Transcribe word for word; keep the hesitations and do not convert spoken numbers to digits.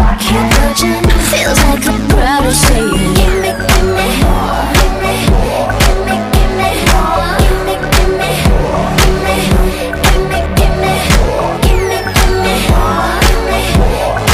Keep watching, feels like I'm proud to say it.